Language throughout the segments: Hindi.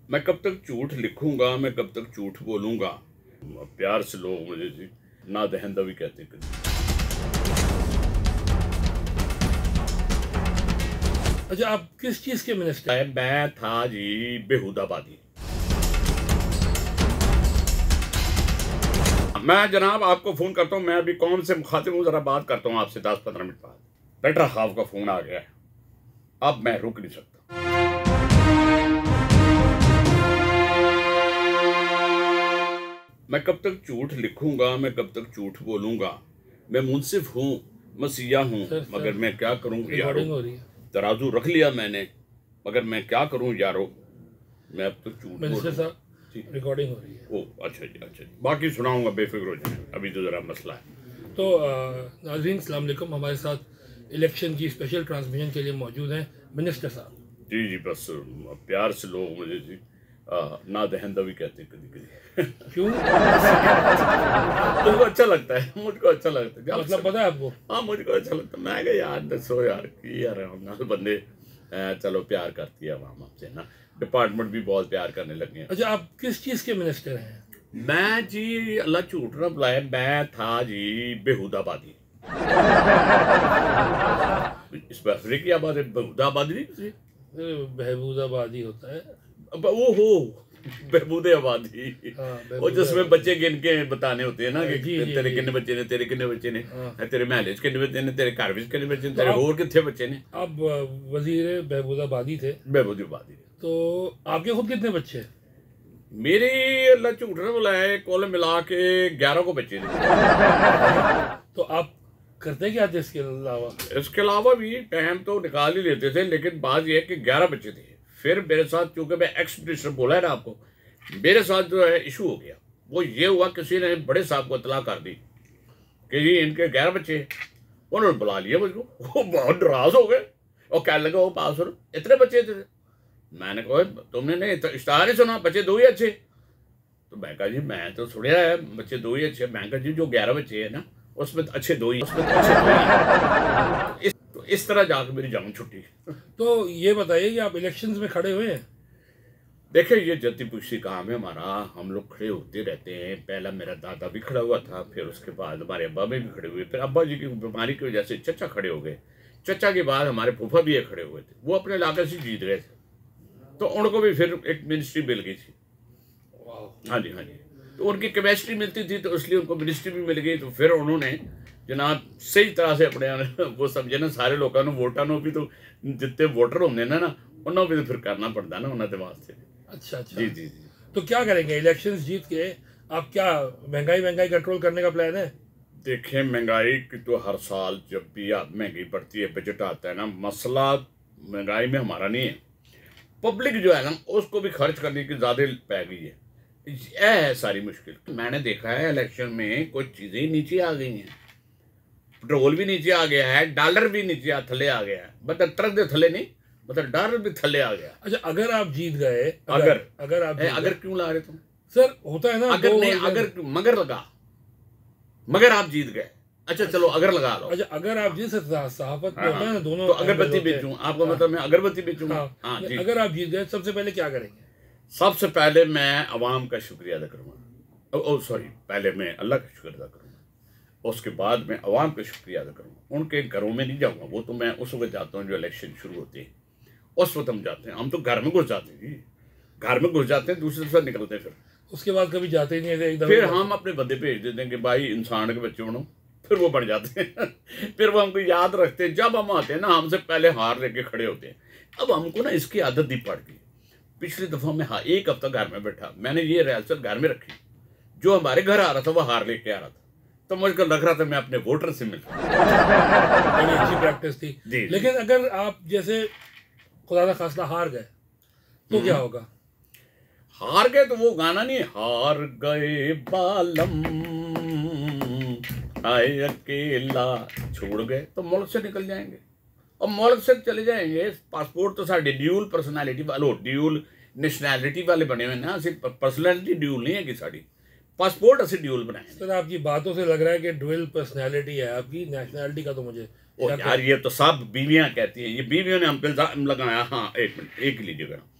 मैं कब तक झूठ लिखूंगा, मैं कब तक झूठ बोलूंगा। प्यार से लोग मुझे जी ना दहंदा भी कहते हैं। अच्छा, आप किस चीज के मिनिस्टर? मैं था जी बेहुदाबादी। मैं जनाब आपको फोन करता हूँ, मैं अभी कौन से मुखातिब हूँ, जरा बात करता हूँ आपसे 10-15 मिनट बाद। पेट्रा खाफ का फोन आ गया है, अब मैं रुक नहीं सकता। मैं कब तक झूठ लिखूंगा, मैं कब तक झूठ बोलूंगा। मैं मुंसिफ हूँ, मसीहा हूँ, मगर मैं क्या करूँ यारो। रिकॉर्डिंग हो रही है। तराजू रख लिया मैंने, मगर मैं क्या करूँ यारो। मैं अब तो झूठ मिनिस्टर बोलूँ। साहब, रिकॉर्डिंग हो रही है। ओ अच्छा जी, अच्छा जी, बाकी सुनाऊंगा, बेफिक्र हो जाए, अभी तो जरा मसला है। तो नाज़रीन अस्सलाम वालेकुम, हमारे साथ इलेक्शन की स्पेशल ट्रांसमिशन के लिए मौजूद हैं मिनिस्टर साहब। जी जी, बस प्यार से लोग मुझे जी ना दहंदा भी कहते हैं कभी कभी। क्यों? मुझको अच्छा लगता है, मुझको अच्छा लगता है। मतलब पता है आपको? हाँ, मुझको अच्छा लगता है। मैं कहा यार दसो यार की यार नाल बंदे चलो प्यार करती है आवाम हमसे ना। डिपार्टमेंट भी बहुत प्यार करने लगे हैं। अच्छा, आप किस चीज के मिनिस्टर हैं? मैं जी अल्लाह झूठ ना बुलाए, मैं था जी बेहुदाबादी। इस पर अफरे की आबादी, बेहुदाबादी नहीं थी। बहबूदाबादी होता है। अब वो हो बहबूदे आबादी। हाँ, और जिसमें बच्चे गिन के बताने होते हैं ना कि जी, जी, तेरे जी। कितने बच्चे ने, तेरे कितने बच्चे ने, हाँ। तेरे महल्ले च कितने बच्चे ने, तेरे घर में कितने बच्चे ने, तो तेरे आप होर कितने बच्चे ने। आप वजीर बहबूदाबादी थे, बहबूदी आबादी। तो आपके खुद कितने बच्चे हैं? मेरी अल्लाह झूठ ना बुलाए कुल मिला के 11 को बच्चे थे। तो आप करते क्या थे इसके अलावा? इसके अलावा भी टाइम तो निकाल ही लेते थे, लेकिन बात यह है कि 11 बच्चे थे। फिर मेरे साथ, चूंकि मैं एक्स मिनिस्टर बोला है ना आपको, मेरे साथ जो है इशू हो गया। वो ये हुआ, किसी ने बड़े साहब को इतला कर दी कि जी इनके 11 बच्चे हैं। उन्होंने बुला लिया मुझको, वो बहुत नाराज हो गए और कहने लगे वो पास हो इतने बच्चे थे। मैंने कहा तुमने नहीं इश्ताहार ही सुना, बच्चे 2 ही अच्छे। तो मैं कहा जी मैं तो सुनिया है बच्चे 2 ही अच्छे। मैं कहा जी जो 11 बच्चे हैं ना उसमें अच्छे 2 ही, उसमें अच्छे 2 ही। तो इस तरह जाकर मेरी जान छुट्टी। तो ये बताइए कि आप इलेक्शंस में खड़े हुए हैं? देखिए ये जद्दी पुश्ती काम है हमारा, हम लोग खड़े होते रहते हैं। पहला मेरा दादा भी खड़ा हुआ था, फिर उसके बाद हमारे अब्बा भी खड़े हुए, फिर अब्बा जी की बीमारी की वजह से चचा खड़े हो गए। चचा के बाद हमारे फूफा भी खड़े हुए थे, वो अपने इलाके से जीत गए थे, तो उनको भी फिर एक मिनिस्ट्री मिल गई थी। हाँ जी, हाँ जी। तो उनकी कैपेसिटी मिलती थी, तो इसलिए उनको मिनिस्ट्री भी मिल गई। तो फिर उन्होंने जनाब सही तरह से अपने वो समझे ना, सारे लोगों ने वोटा भी तो जितने वोटर होंगे ना उन्होंने भी तो फिर करना पड़ता ना उन्होंने वास्ते। अच्छा अच्छा। जी जी जी। तो क्या करेंगे इलेक्शंस जीत के? आप क्या महंगाई कंट्रोल करने का प्लान है? देखें महंगाई की तो हर साल जब भी महंगाई बढ़ती है, बजट आता है ना, मसला महंगाई में हमारा नहीं है, पब्लिक जो है ना उसको भी खर्च करने की ज़्यादा पै गई है। यह है सारी मुश्किल। मैंने देखा है इलेक्शन में कुछ चीज़ें नीचे आ गई हैं। पेट्रोल भी नीचे आ गया है, डॉलर भी नीचे थले आ गया है, मतलब ट्रक के थले नहीं, मतलब डॉलर भी थले आ गया। अच्छा, अगर आप जीत गए, अगर आप अगर क्यों ला रहे तुम? सर होता है ना, अगर नहीं, अगर मगर लगा, मगर आप जीत गए। अच्छा चलो अगर लगा लो। अच्छा, अगर आप जीत सकते, सहाफत में होता है ना दोनों। तो अगरबत्ती बेचूं, आपको मतलब मैं अगरबत्ती बेचूंगा। हाँ जी। अगर आप जीत गए, सबसे पहले क्या करेंगे? सबसे पहले मैं अवाम का शुक्रिया अदा करूंगा। ओ सॉरी, पहले मैं अल्लाह का शुक्र अदा करूंगा, उसके बाद मैं अवाम का शुक्रिया अदा करूंगा। उनके घरों में नहीं जाऊंगा, वो तो मैं उस वक्त जाता हूँ जो इलेक्शन शुरू होते हैं, उस वक्त हम जाते हैं। हम तो घर में घुस जाते हैं जी, घर में घुस जाते हैं, दूसरे तरफ निकलते हैं। फिर उसके बाद कभी जाते ही नहीं है एकदम। फिर हम अपने बंदे भेज देते हैं कि भाई इंसान के बच्चे बनो, फिर वो बन जाते हैं। फिर वो हमको याद रखते हैं, जब हम आते हैं ना हमसे पहले हार लेके खड़े होते हैं। अब हमको ना इसकी आदत ही पड़ गई। पिछली दफ़ा मैं एक हफ्ता घर में बैठा, मैंने ये रिहर्सल घर में रखी। जो हमारे घर आ रहा था वो हार लेके आ रहा था, तो मुझको लग रहा था मैं अपने वोटर से मिल बड़ी अच्छी प्रैक्टिस थी। लेकिन अगर आप जैसे खुदा ना खास्ता हार गए तो क्या होगा? हार गए तो वो गाना नहीं, हार गए बालम आए अकेला छोड़ गए, तो मुल्क से निकल जाएंगे। और मुल्क से चले जाएंगे, पासपोर्ट तो साढ़े ड्यूल पर्सनैलिटी वाले, ड्यूल नैशनैलिटी वाले बने हुए ना, सिर्फ पर्सनैलिटी ड्यूल नहीं है कि साड़ी पासपोर्ट असी ड्यूल बनाए। सर आपकी बातों से लग रहा है कि ड्यूल पर्सनैलिटी है आपकी, नेशनैलिटी का तो मुझे ओ यार ये तो सब बीवियां कहती हैं, ये बीवियों ने हम पे इल्जाम लगाया। हाँ एक मिनट, एक लीजिएगा,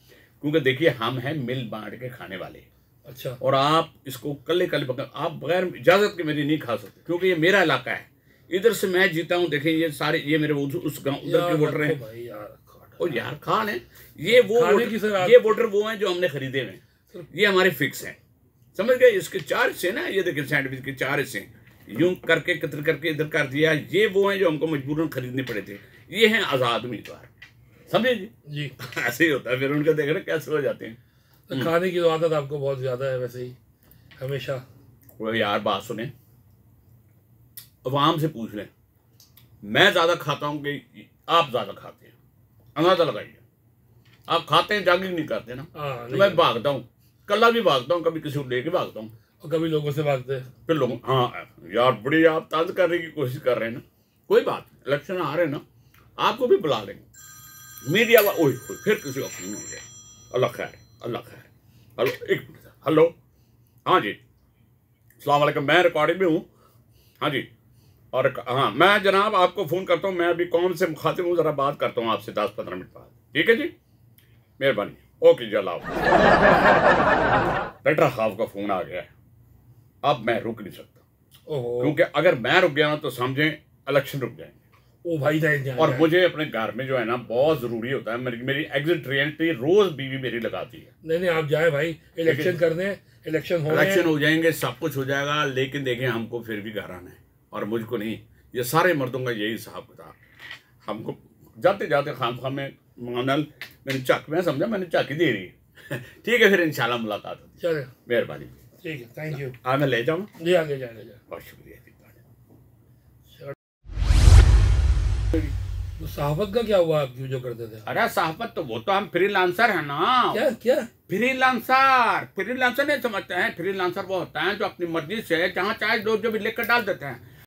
क्योंकि देखिए हम हैं मिल बांट के खाने वाले। अच्छा। और आप इसको कल्ले आप बगैर इजाज़त के मेरी नहीं खा सकते, क्योंकि ये मेरा इलाका है, इधर से मैं जीता हूँ। देखें ये सारे ये मेरे उस गाँव उधर के वोटर हैं। और यार खान है ये ये वोटर वो हैं जो हमने खरीदे हुए, ये हमारे फिक्स हैं, समझ गए। इसके 4 हिस्से ना, ये देखिए सैंडविच के 4 हिस्से यूं करके कतर करके इधर कर दिया। ये वो हैं जो हमको मजबूरन खरीदने पड़े थे, ये हैं आज़ाद उम्मीदवार, समझे जी। ऐसे ही होता है, फिर उनका देखना कैसे हो जाते हैं। तो खाने की आदत आपको बहुत ज़्यादा है वैसे ही हमेशा। वो यार बात सुने, अवाम से पूछ लें, मैं ज़्यादा खाता हूँ कि आप ज़्यादा खाते हैं? अंदाजा लगाइए। आप खाते हैं, जॉगिंग नहीं करते ना। तो मैं भागता हूँ, कल्ला भी भागता हूँ, कभी किसी को लेके भागता हूँ, और कभी लोगों से भागते हैं। फिर लोग हाँ यार बड़ी आप तंज करने की कोशिश कर रहे हैं ना, कोई बात, इलेक्शन आ रहे हैं ना, आपको भी बुला लेंगे मीडिया वाला। फिर किसी का फोन हो गया, अल्लाह खैर अल्लाह खैर। हेलो, एक मिनट, हेलो, हाँ जी, अस्सलाम वालेकुम, मैं रिकॉर्डिंग में हूँ, हाँ जी। और हाँ मैं जनाब आपको फ़ोन करता हूँ, मैं अभी कौन से मुखातिब हूँ, ज़रा बात करता हूँ आपसे 10-15 मिनट बाद, ठीक है जी, मेहरबानी, ओके जी, अल्लाह। डॉक्टर साहब का फ़ोन आ गया है, अब मैं रुक नहीं सकता, क्योंकि अगर मैं रुक गया ना तो समझें इलेक्शन रुक जाएंगे। ओ भाई और मुझे अपने घर में जो है ना बहुत ज़रूरी होता है, मेरी एग्जिट एंट्री रोज़ बीवी मेरी लगाती है। नहीं आप जाए भाई, इलेक्शन करने, इलेक्शन हो जाएंगे, सब कुछ हो जाएगा, लेकिन देखें हमको फिर भी घर आना है, और मुझको नहीं, ये सारे मर्दों का यही हिसाब किताब। हमको जाते जाते खाम में मानल मैंने चक, मैं समझा मैंने चक ही दे रही है। ठीक है, फिर इंशाल्लाह मुलाकात होती है। चले, मेहरबानी, ठीक है, थैंक यू। हाँ मैं ले जाऊँ जी, आगे जाए, बहुत शुक्रिया। तो सहाफत का क्या हुआ, आप जो करते थे? अरे सहाफत तो वो तो हम फ्रीलांसर है ना। क्या फ्रीलांसर नहीं समझते हैं? फ्रीलांसर वो होता है जो अपनी मर्जी से जहाँ चाहे जो भी लिख कर डाल देते हैं।